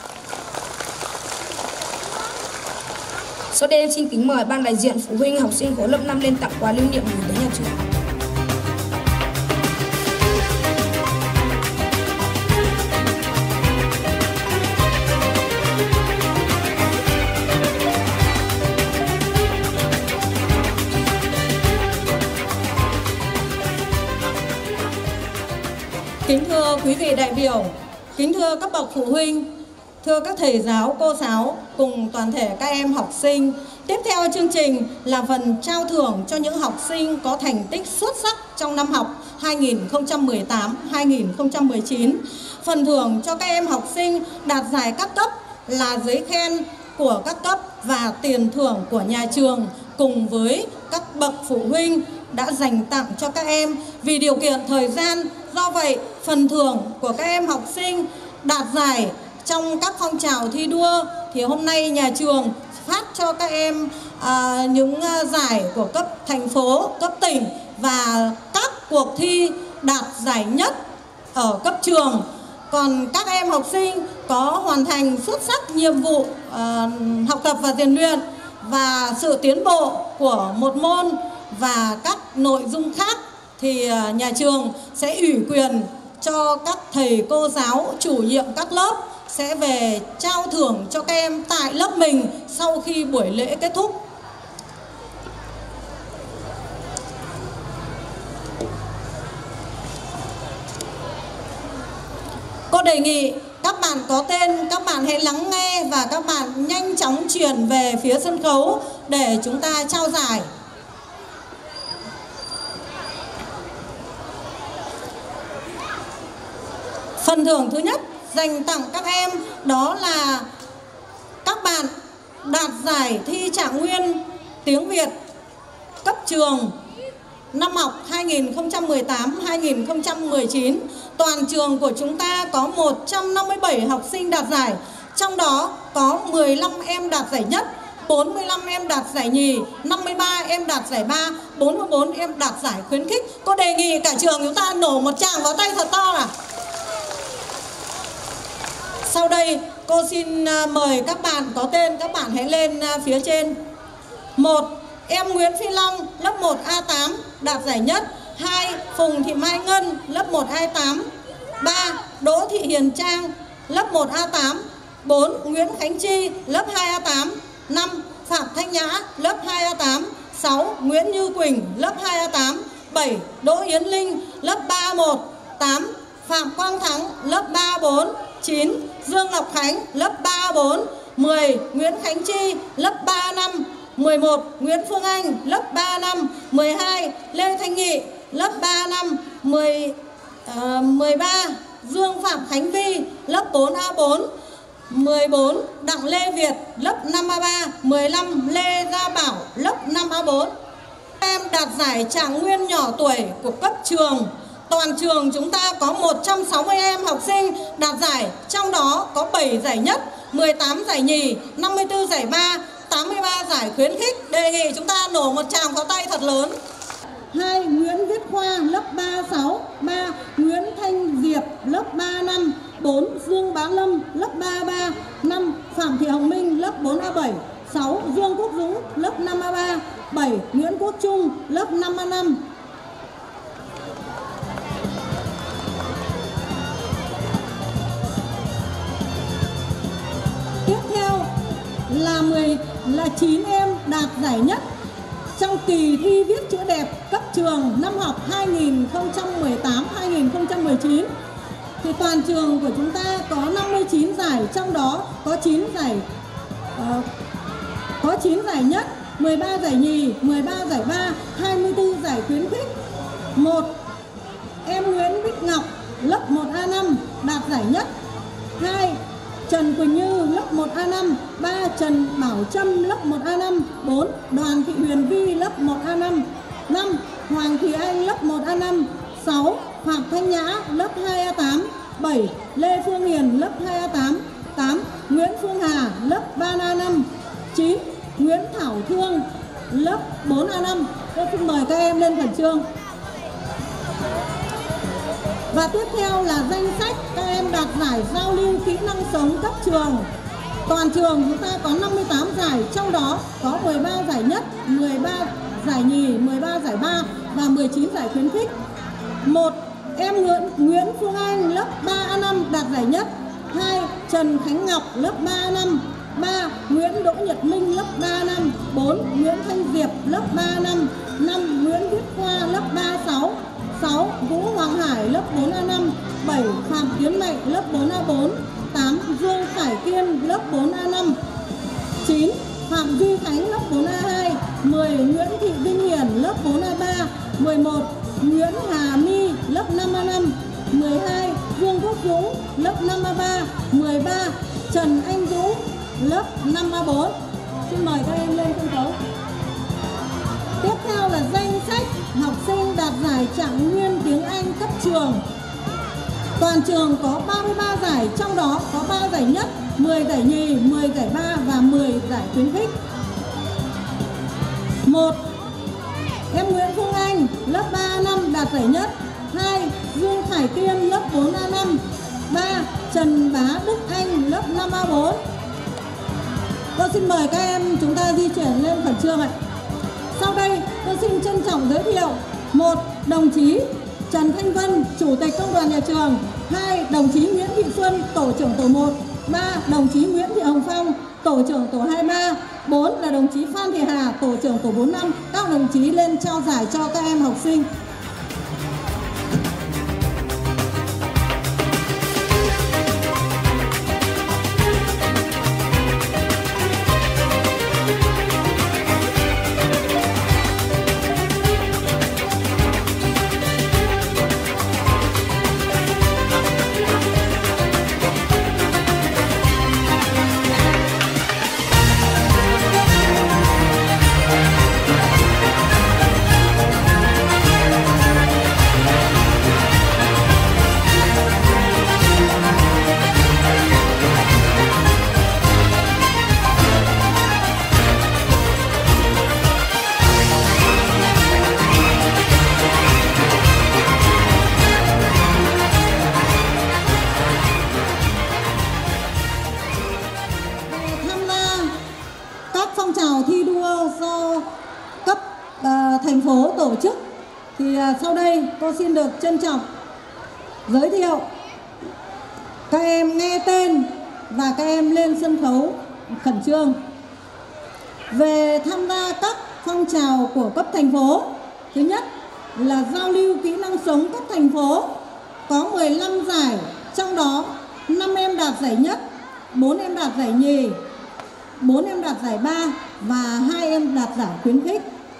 Sau đây em xin kính mời ban đại diện phụ huynh học sinh khối lớp năm lên tặng quà lưu niệm gửi tới nhà trường. Kính thưa quý vị đại biểu, kính thưa các bậc phụ huynh, thưa các thầy giáo, cô giáo cùng toàn thể các em học sinh. Tiếp theo chương trình là phần trao thưởng cho những học sinh có thành tích xuất sắc trong năm học hai nghìn không trăm mười tám hai nghìn không trăm mười chín. Phần thưởng cho các em học sinh đạt giải các cấp là giấy khen của các cấp và tiền thưởng của nhà trường cùng với các bậc phụ huynh đã dành tặng cho các em. Vì điều kiện thời gian, do vậy phần thưởng của các em học sinh đạt giải trong các phong trào thi đua thì hôm nay nhà trường phát cho các em à, những giải của cấp thành phố, cấp tỉnh và các cuộc thi đạt giải nhất ở cấp trường. Còn các em học sinh có hoàn thành xuất sắc nhiệm vụ uh, học tập và rèn luyện và sự tiến bộ của một môn và các nội dung khác thì uh, nhà trường sẽ ủy quyền cho các thầy cô giáo chủ nhiệm các lớp sẽ về trao thưởng cho các em tại lớp mình sau khi buổi lễ kết thúc. Cô đề nghị các bạn có tên, các bạn hãy lắng nghe và các bạn nhanh chóng chuyển về phía sân khấu để chúng ta trao giải. Phần thưởng thứ nhất dành tặng các em đó là các bạn đạt giải thi Trạng Nguyên tiếng Việt cấp trường năm học hai nghìn không trăm mười tám hai nghìn không trăm mười chín. Toàn trường của chúng ta có một trăm năm mươi bảy học sinh đạt giải, trong đó có mười lăm em đạt giải nhất, bốn mươi lăm em đạt giải nhì, năm mươi ba em đạt giải ba, bốn mươi bốn em đạt giải khuyến khích. Cô đề nghị cả trường chúng ta nổ một tràng vào tay thật to nào. Sau đây cô xin mời các bạn có tên, các bạn hãy lên phía trên. Một, em Nguyễn Phi Long, lớp một A tám, đạt giải nhất. Hai, Phùng Thị Mai Ngân, lớp một A tám. Ba, Đỗ Thị Hiền Trang, lớp một A tám. Bốn, Nguyễn Khánh Chi, lớp hai A tám. Năm, Phạm Thanh Nhã, lớp hai A tám. Sáu, Nguyễn Như Quỳnh, lớp hai A tám. Bảy, Đỗ Yến Linh, lớp ba A một. Tám, Phạm Quang Thắng, lớp ba A bốn. Chín, Dương Ngọc Khánh, lớp ba A bốn. Mười, Nguyễn Khánh Chi, lớp ba A năm. Mười một, Nguyễn Phương Anh, lớp ba A năm. Mười hai, Lê Thanh Nghị, lớp ba A năm. Mười, uh, mười ba, Dương Phạm Khánh Vi, lớp bốn A bốn. Mười bốn, Đặng Lê Việt, lớp năm A ba. Mười lăm, Lê Gia Bảo, lớp năm A bốn. Em đạt giải Trạng Nguyên nhỏ tuổi của cấp trường. Toàn trường chúng ta có một trăm sáu mươi em học sinh đạt giải, trong đó có bảy giải nhất, mười tám giải nhì, năm mươi tư giải ba, tám mươi ba giải khuyến khích. Đề nghị chúng ta nổ một tràng pháo tay thật lớn. Hai, Nguyễn Viết Khoa, lớp ba A sáu. Ba, Nguyễn Thanh Diệp, lớp ba A năm. Bốn, Dương Bá Lâm, lớp ba A ba. Năm, Phạm Thị Hồng Minh, lớp bốn A bảy. Sáu, Dương Quốc Dũng, lớp năm A ba. Bảy, Nguyễn Quốc Trung, lớp năm A năm. Tiếp theo là mười là chín em đạt giải nhất trong kỳ thi viết chữ đẹp cấp trường năm học hai nghìn không trăm mười tám hai nghìn không trăm mười chín. Thì toàn trường của chúng ta có năm mươi chín giải, trong đó có chín giải uh, có chín giải nhất, mười ba giải nhì, mười ba giải ba, hai mươi tư giải khuyến khích. Một, em Nguyễn Bích Ngọc, lớp một A năm, đạt giải nhất. Hai, Trần Quỳnh Như, lớp một A năm. Ba, Trần Bảo Trâm, lớp một A năm. Bốn, Đoàn Thị Huyền Vi, lớp một A năm. Năm, Hoàng Thị Anh, lớp một A năm. Sáu, Phạm Thanh Nhã, lớp hai A tám. Bảy, Lê Phương Hiền, lớp hai A tám. Tám, Nguyễn Phương Hà, lớp ba A năm. Chín, Nguyễn Thảo Thương, lớp bốn A năm. Tôi xin mời các em lên khẩn trương. Và tiếp theo là danh sách các em đạt giải giao lưu kỹ năng sống cấp trường. Toàn trường chúng ta có năm mươi tám giải, trong đó có mười ba giải nhất, mười ba giải nhì, mười ba giải ba và mười chín giải khuyến khích. Một, em Nguyễn, Nguyễn Phương Anh, lớp ba A năm, đạt giải nhất. Hai, Trần Khánh Ngọc, lớp ba A năm. Ba, Nguyễn Đỗ Nhật Minh, lớp ba A năm. Bốn, Nguyễn Thanh Diệp, lớp ba A năm. Năm, Nguyễn Viết Khoa, lớp ba A sáu. sáu. Vũ Hoàng Hải lớp bốn A năm. bảy. Phạm Tiến Mạnh lớp bốn A bốn. tám. Dương Khải Kiên lớp bốn A năm. chín. Phạm Duy Khánh lớp bốn A hai. mười. Nguyễn Thị Vinh Hiển lớp bốn A ba. mười một. Nguyễn Hà My lớp năm A năm. mười hai. Dương Quốc Dũng lớp năm A ba. mười ba. Trần Anh Dũng lớp năm A bốn. Xin mời các em lên sân khấu. Tiếp theo là danh sách học sinh đạt giải trạng nguyên tiếng Anh cấp trường. Toàn trường có ba mươi ba giải, trong đó có ba giải nhất, mười giải nhì, mười giải ba và mười giải khuyến khích. một. Em Nguyễn Phương Anh lớp ba A năm đạt giải nhất. hai. Dương Khải Kiên lớp bốn A năm. ba. Trần Bá Đức Anh lớp năm A bốn. Tôi xin mời các em chúng ta di chuyển lên khẩn trương ạ. Sau đây tôi xin trân trọng giới thiệu: một. Đồng chí Trần Thanh Vân, Chủ tịch Công đoàn Nhà trường. hai. Đồng chí Nguyễn Thị Xuân, Tổ trưởng Tổ một. ba. Đồng chí Nguyễn Thị Hồng Phong, Tổ trưởng Tổ hai ba. bốn. Là đồng chí Phan Thị Hà, Tổ trưởng Tổ bốn năm. Các đồng chí lên trao giải cho các em học sinh. Thành phố tổ chức thì sau đây tôi xin được trân trọng giới thiệu các em nghe tên và các em lên sân khấu khẩn trương. Về tham gia các phong trào của cấp thành phố, thứ nhất là giao lưu kỹ năng sống cấp thành phố, có mười lăm giải, trong đó năm em đạt giải nhất, bốn em đạt giải nhì, bốn em đạt giải ba và hai em đạt giải khuyến khích.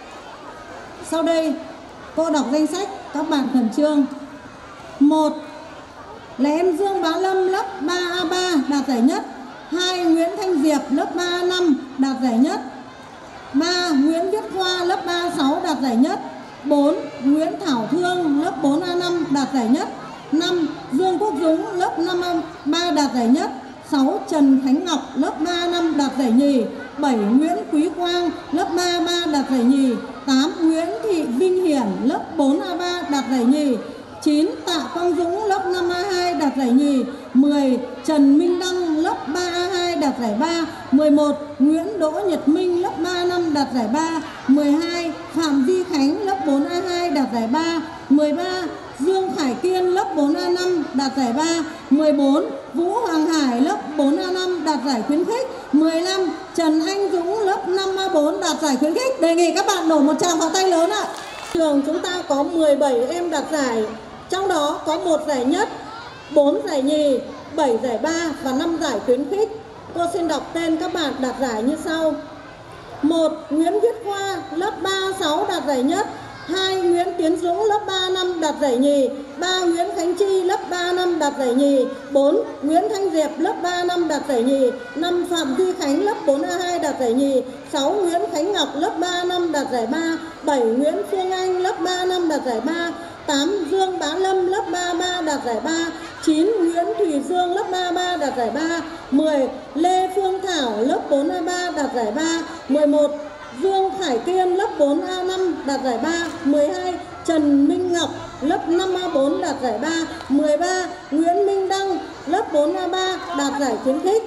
Sau đây cô đọc danh sách các bạn khẩn trương. một. Là em Dương Bá Lâm lớp ba A ba đạt giải nhất. hai. Nguyễn Thanh Diệp lớp ba A năm đạt giải nhất. ba. Nguyễn Viết Khoa lớp ba A sáu đạt giải nhất. bốn. Nguyễn Thảo Thương lớp bốn A năm đạt giải nhất. năm. Dương Quốc Dũng lớp năm A ba đạt giải nhất. sáu. Trần Khánh Ngọc lớp ba A năm đạt giải nhì. bảy. Nguyễn Quý Quang lớp ba A ba đạt giải nhì. tám. Nguyễn Thị Vinh Hiển lớp bốn A ba đạt giải nhì. chín. Tạ Quang Dũng lớp năm A hai đạt giải nhì. mười. Trần Minh Đăng lớp ba A hai đạt giải ba. mười một. Nguyễn Đỗ Nhật Minh lớp ba A năm đạt giải ba. mười hai. Phạm Duy Khánh lớp bốn A hai đạt giải ba. mười ba. Dương Khải Kiên lớp bốn A năm đạt giải ba. mười bốn. Vũ Hoàng Hải lớp bốn A năm đạt giải khuyến khích. mười lăm. Trần Anh Dũng lớp năm A bốn đạt giải khuyến khích. Đề nghị các bạn nổ một tràng pháo tay lớn ạ. Trường chúng ta có mười bảy em đạt giải, trong đó có một giải nhất, bốn giải nhì, bảy giải ba và năm giải khuyến khích. Cô xin đọc tên các bạn đạt giải như sau. một. Nguyễn Viết Khoa lớp ba A sáu đạt giải nhất. hai. Nguyễn Tiến Dũng lớp ba A năm đạt giải nhì. ba. Nguyễn Khánh Chi lớp ba A năm đạt giải nhì. bốn. Nguyễn Thanh Diệp lớp ba A năm đạt giải nhì. năm. Phạm Duy Khánh lớp bốn A hai đạt giải nhì. sáu. Nguyễn Khánh Ngọc lớp ba A năm đạt giải ba. bảy. Nguyễn Phương Anh lớp ba A năm đạt giải ba. tám. Dương Bá Lâm lớp ba A ba đạt giải ba. chín. Nguyễn Thùy Dương lớp ba A ba đạt giải ba. mười. Lê Phương Thảo lớp bốn A ba đạt giải ba. mười một. Dương Khải Kiên lớp bốn A năm đạt giải ba. mười hai. Trần Minh Ngọc lớp năm A bốn đạt giải ba. mười ba. Nguyễn Minh Đăng lớp bốn A ba đạt giải khuyến khích.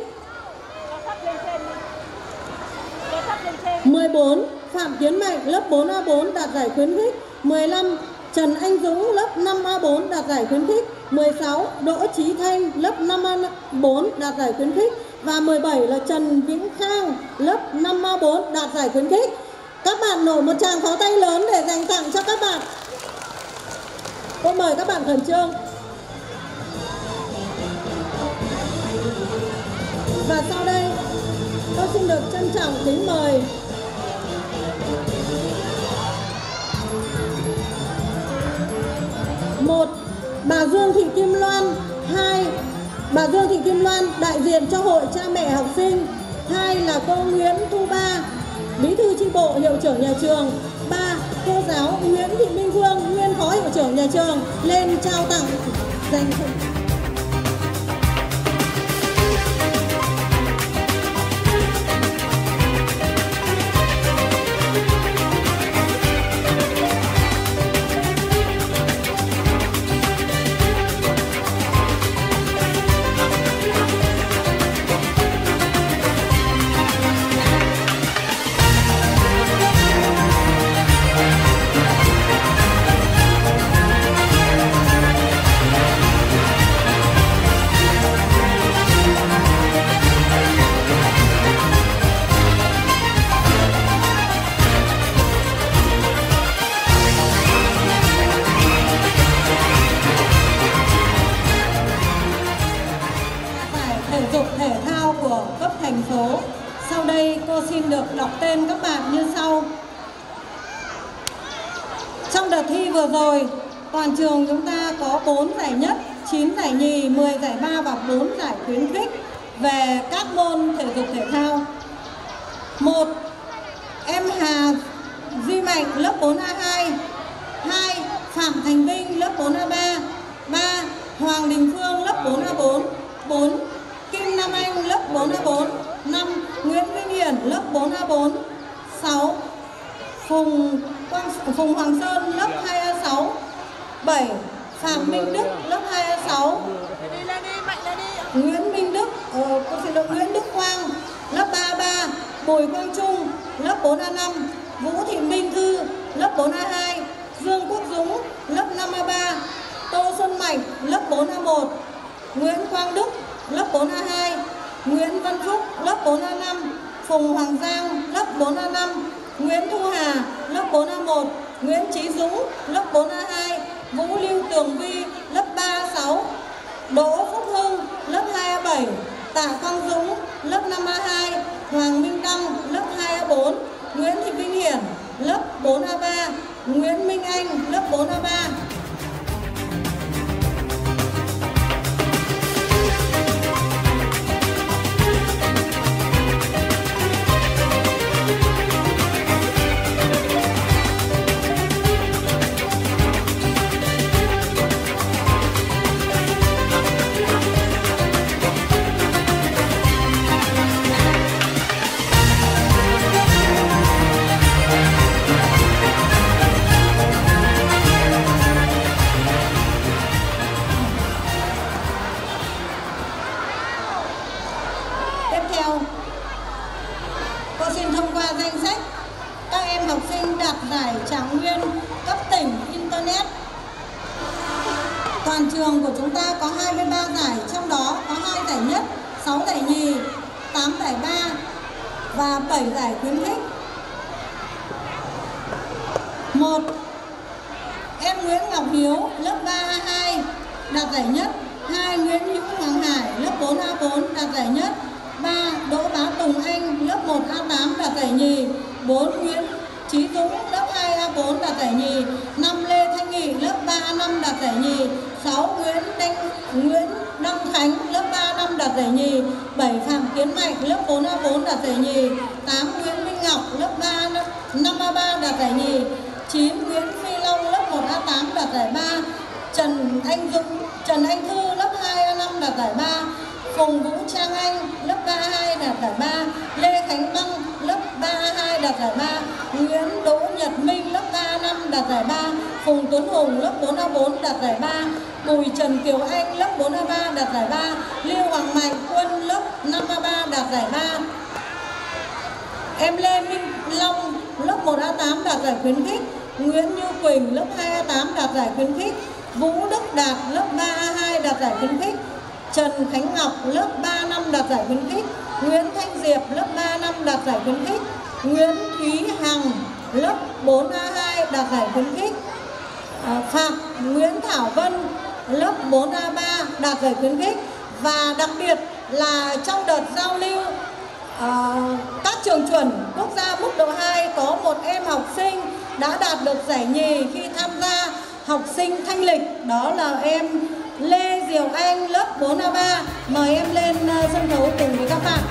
mười bốn. Phạm Tiến Mạnh lớp bốn A bốn đạt giải khuyến khích. mười lăm. Trần Anh Dũng lớp năm A bốn đạt giải khuyến khích. mười sáu. Đỗ Chí Thanh lớp năm A bốn đạt giải khuyến khích. Và mười bảy là Trần Vĩnh Khang lớp năm A bốn đạt giải khuyến khích. Các bạn nổ một tràng pháo tay lớn để dành tặng cho các bạn. Cô mời các bạn khẩn trương. Và sau đây, tôi xin được trân trọng kính mời một, bà Dương Thị Kim Loan. Hai, bà Dương Thị Kim Loan đại diện cho Hội Cha Mẹ Học sinh. Hai là cô Nguyễn Thu Ba, bí thư chi bộ, hiệu trưởng nhà trường. Ba, cô giáo Nguyễn Thị Minh Phương, nguyên phó hiệu trưởng nhà trường, lên trao tặng danh hiệu. Sau đây cô xin được đọc tên các bạn như sau. Trong đợt thi vừa rồi, toàn trường chúng ta có bốn giải nhất, chín giải nhì, mười giải ba và bốn giải khuyến khích về các môn thể dục thể thao. Một, em Hà Duy Mạnh, lớp bốn A hai. Hai, Phạm Thành Vinh, lớp bốn A ba. Ba, Hoàng Đình Phương, lớp bốn A bốn. Bốn, Kim Nam Anh, lớp bốn A bốn. Năm, Nguyễn Vinh Hiển, lớp bốn A bốn. Sáu, Phùng, Quang, Phùng Hoàng Sơn, lớp hai A sáu. Bảy, Phạm Minh Đức, lớp hai A sáu. Nguyễn Minh Đức, ờ, cô xin lỗi, Nguyễn Đức Quang, lớp ba A ba. Bùi Quang Trung, lớp bốn A năm. Vũ Thị Minh Thư, lớp bốn A hai. Dương Quốc Dũng, lớp năm A ba. Tô Xuân Mạnh, lớp bốn A một. Nguyễn Quang Đức, lớp bốn A hai. Nguyễn Văn Phúc, lớp bốn A năm. Phùng Hoàng Giang, lớp bốn A năm. Nguyễn Thu Hà, lớp bốn A một. Nguyễn Chí Dũng, lớp bốn A hai. Vũ Lưu Tường Vi, lớp ba A sáu. Đỗ Phúc Hưng, lớp hai A bảy. Tạ Quang Dũng, lớp năm A hai. Hoàng Minh Đăng, lớp hai A bốn. Nguyễn Thị Vinh Hiển, lớp bốn A ba. Nguyễn Minh Anh, lớp bốn A ba. Giải Trạng Nguyên cấp tỉnh Internet. Toàn trường của chúng ta có hai mươi ba giải, trong đó có hai giải nhất, sáu giải nhì, tám giải ba và bảy giải khuyến khích. Một, em Nguyễn Ngọc Hiếu, lớp ba A hai, đạt giải nhất. Hai, Nguyễn Hữu Hoàng Hải, lớp bốn A bốn, đạt giải nhất. Ba, Đỗ Bá Tùng Anh, lớp một A tám, đạt giải nhì. Bốn, Nguyễn Chí Dũng, lớp hai A bốn, đạt giải nhì. Năm, Lê Thanh Nghị, lớp ba A năm, đạt giải nhì. Sáu, Nguyễn Đăng, Nguyễn Đăng Khánh, lớp ba A năm, đạt giải nhì. Bảy, Phạm Kiến Mạnh, lớp bốn A bốn, đạt giải nhì. Tám, Nguyễn Minh Ngọc, lớp ba năm A ba, đạt giải nhì. Chín, Nguyễn Phi Long, lớp một A tám, đạt giải ba. Trần Anh Dũng, Trần Anh Thư, lớp hai A năm, đạt giải ba. Phùng Vũ Trang Anh, lớp ba A hai, đạt giải ba. Lê Khánh Băng, lớp ba A hai, đạt giải ba. Nguyễn Đỗ Nhật Minh, lớp ba A năm, đạt giải ba. Phùng Tuấn Hùng, lớp bốn A bốn, đạt giải ba. Bùi Trần Kiều Anh, lớp bốn A ba, đạt giải ba. Lưu Hoàng Mạnh Quân, lớp năm A ba, đạt giải ba. Em Lê Minh Long, lớp một A tám, đạt giải khuyến khích. Nguyễn Như Quỳnh, lớp hai A tám, đạt giải khuyến khích. Vũ Đức Đạt, lớp ba A hai, đạt giải khuyến khích. Trần Khánh Ngọc, lớp ba A năm, đạt giải khuyến khích. Nguyễn Thanh Diệp, lớp ba A năm, đạt giải khuyến khích. Nguyễn Thúy Hằng, lớp bốn A hai, đạt giải khuyến khích. Phạm Nguyễn Thảo Vân lớp bốn A ba đạt giải khuyến khích. Và đặc biệt là trong đợt giao lưu uh, các trường chuẩn quốc gia mức độ hai có một em học sinh đã đạt được giải nhì khi tham gia học sinh thanh lịch, đó là em Lê Diệu Anh lớp bốn A ba. Mời em lên uh, sân khấu cùng với các bạn.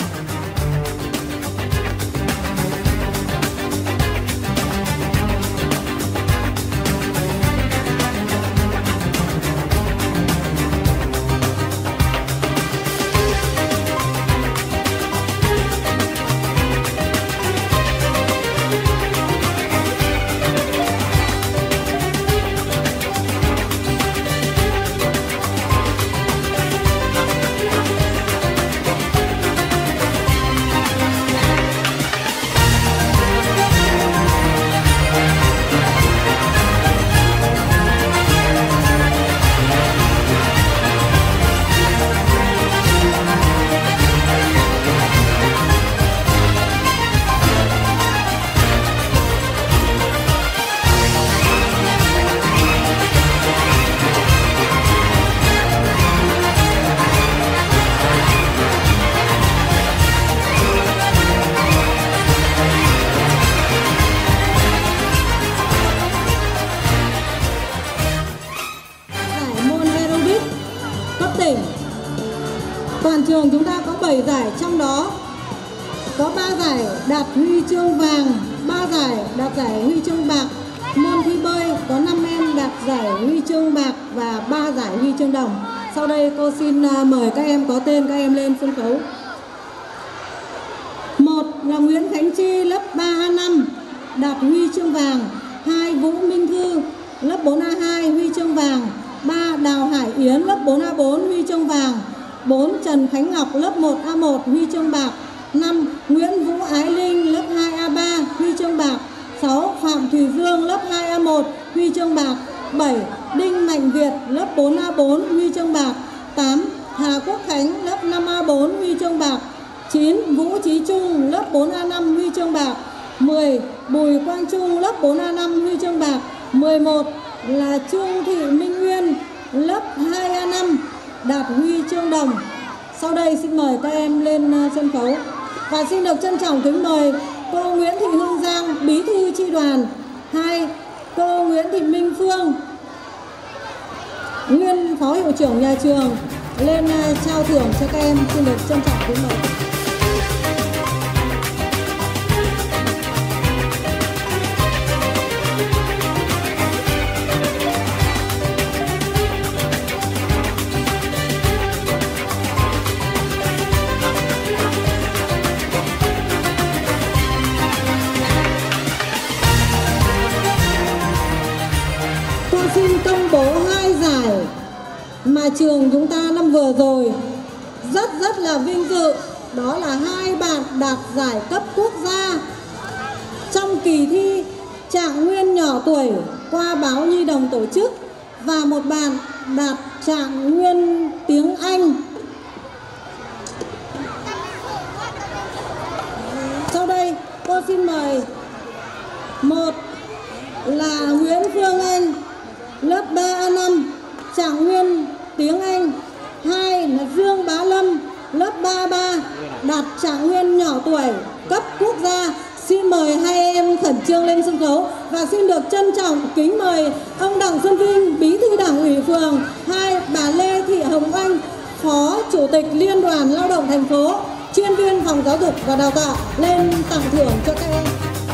Toàn trường chúng ta có bảy giải, trong đó có ba giải đạt huy chương vàng, ba giải đạt giải huy chương bạc. Môn thi bơi có năm em đạt giải huy chương bạc và ba giải huy chương đồng. Sau đây cô xin mời các em có tên các em lên sân khấu. Một là Nguyễn Khánh Chi lớp ba A năm đạt huy chương vàng. Hai Vũ Minh Thư lớp bốn A hai huy chương vàng. Ba Đào Hải Yến lớp bốn A bốn huy chương vàng. Bốn Trần Khánh Ngọc lớp một A một huy chương bạc. Năm Nguyễn Vũ Ái Linh lớp hai A ba huy chương bạc. Sáu Phạm Thùy Dương lớp hai A một huy chương bạc. Bảy Đinh Mạnh Việt lớp bốn A bốn huy chương bạc. Tám Hà Quốc Khánh lớp năm A bốn huy chương bạc. Chín Vũ Trí Trung lớp bốn A năm huy chương bạc. Mười Bùi Quang Trung lớp bốn A năm huy chương bạc. Mười một là Trương Thị Minh Nguyên lớp hai A năm đạt huy chương đồng. Sau đây xin mời các em lên sân khấu và xin được trân trọng kính mời cô Nguyễn Thị Hương Giang, bí thư chi đoàn. Hai cô Nguyễn Thị Minh Phương, nguyên phó hiệu trưởng nhà trường, lên trao thưởng cho các em. Xin được trân trọng kính mời. Xin công bố hai giải mà trường chúng ta năm vừa rồi rất rất là vinh dự. Đó là hai bạn đạt giải cấp quốc gia trong kỳ thi trạng nguyên nhỏ tuổi qua báo Nhi đồng tổ chức, và một bạn đạt trạng nguyên tiếng Anh. Sau đây cô xin mời một là Nguyễn Phương Anh lớp ba A năm trạng nguyên tiếng Anh. Hai là Dương Bá Lâm lớp ba A ba đạt trạng nguyên nhỏ tuổi cấp quốc gia. Xin mời hai em khẩn trương lên sân khấu và xin được trân trọng kính mời ông Đặng Xuân Vinh, bí thư đảng ủy phường. Hai bà Lê Thị Hồng Anh, phó chủ tịch Liên đoàn Lao động thành phố, chuyên viên phòng giáo dục và đào tạo, lên tặng thưởng cho các em.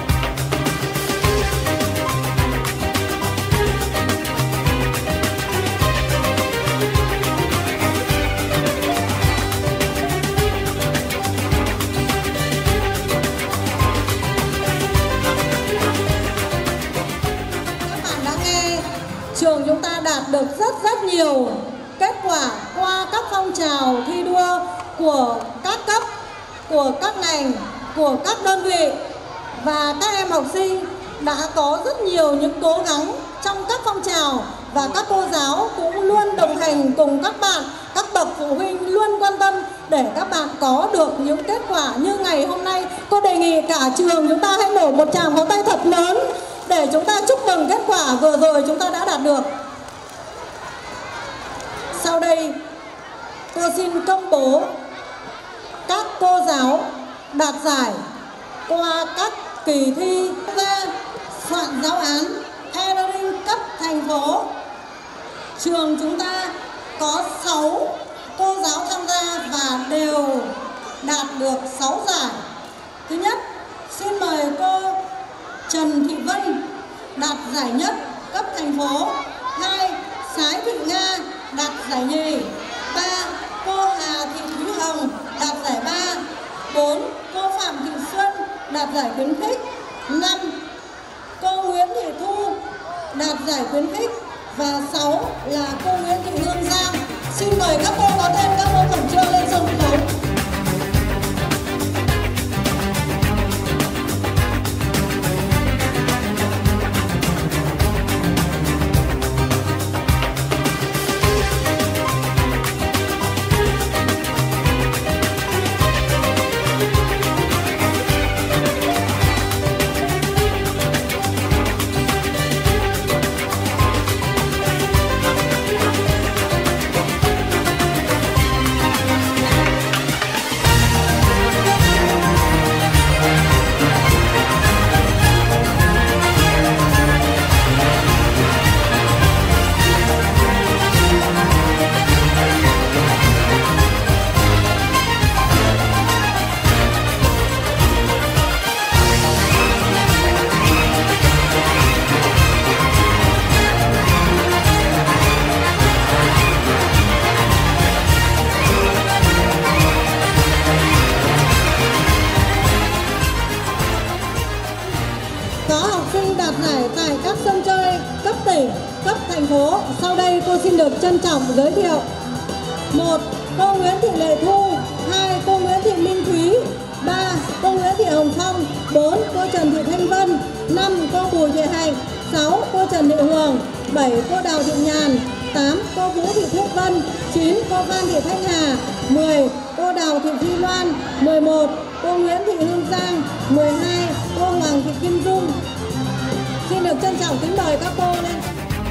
Trường chúng ta đạt được rất rất nhiều kết quả qua các phong trào thi đua của các cấp, của các ngành, của các đơn vị, và các em học sinh đã có rất nhiều những cố gắng trong các phong trào, và các cô giáo cũng luôn đồng hành cùng các bạn, các bậc phụ huynh luôn quan tâm để các bạn có được những kết quả như ngày hôm nay. Cô đề nghị cả trường chúng ta hãy nổ một tràng pháo tay thật lớn để chúng ta chúc mừng kết quả vừa rồi chúng ta đã đạt được. Sau đây, cô xin công bố các cô giáo đạt giải qua các kỳ thi ra soạn giáo án e-learning cấp thành phố. Trường chúng ta có sáu cô giáo tham gia và đều đạt được sáu giải. Thứ nhất, xin mời cô Trần Thị Vân đạt giải nhất cấp thành phố. Hai, Sái Thị Nga đạt giải nhì. Ba, cô Hà Thị Thúy Hồng đạt giải ba. Bốn, cô Phạm Thị Xuân đạt giải khuyến khích. Năm, cô Nguyễn Thị Thu đạt giải khuyến khích. Và sáu là cô Nguyễn Thị Hương Giang. Xin mời các cô có tên các cô khẩn trương lên sân khấu. Sau đây cô xin được trân trọng giới thiệu. Một, cô Nguyễn Thị Lệ Thu. Hai, cô Nguyễn Thị Minh Thúy. Ba, cô Nguyễn Thị Hồng Phong. Bốn, cô Trần Thị Thanh Vân. Năm, cô Bùi Thị Hạnh. Sáu, cô Trần Thị Hường. Bảy, cô Đào Thị Nhàn. Tám, cô Vũ Thị Thúc Vân. Chín, cô Phan Thị Thanh Hà. Mười, cô Đào Thị Phi Loan. Mười một, cô Nguyễn Thị Hương Giang. Mười hai, cô Hoàng Thị Kim Dung. Xin được trân trọng kính mời các cô lên.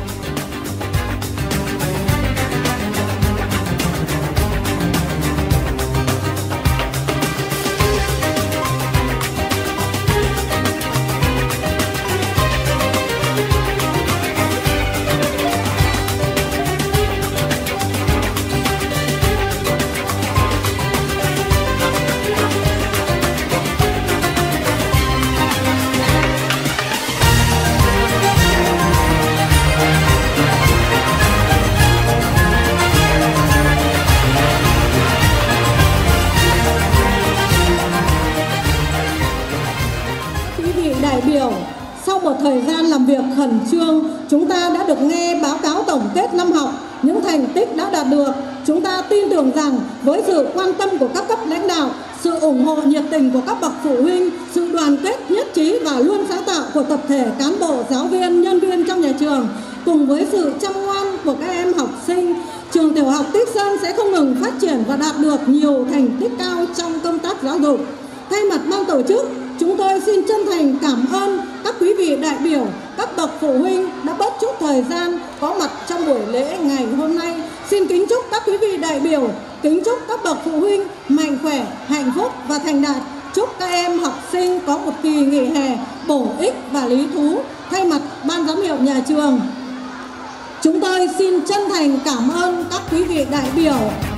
Sau một thời gian làm việc khẩn trương, chúng ta đã được nghe báo cáo tổng kết năm học, những thành tích đã đạt được. Chúng ta tin tưởng rằng với sự quan tâm của các cấp lãnh đạo, sự ủng hộ nhiệt tình của các bậc phụ huynh, sự đoàn kết nhất trí và luôn sáng tạo của tập thể cán bộ, giáo viên, nhân viên trong nhà trường, cùng với sự chăm ngoan của các em học sinh, trường tiểu học Tích Sơn sẽ không ngừng phát triển và đạt được nhiều thành tích cao trong công tác giáo dục. Thay mặt ban tổ chức, chúng tôi xin chân thành cảm ơn các quý vị đại biểu, các bậc phụ huynh đã bớt chút thời gian có mặt trong buổi lễ ngày hôm nay. Xin kính chúc các quý vị đại biểu, kính chúc các bậc phụ huynh mạnh khỏe, hạnh phúc và thành đạt. Chúc các em học sinh có một kỳ nghỉ hè bổ ích và lý thú. Thay mặt ban giám hiệu nhà trường, chúng tôi xin chân thành cảm ơn các quý vị đại biểu,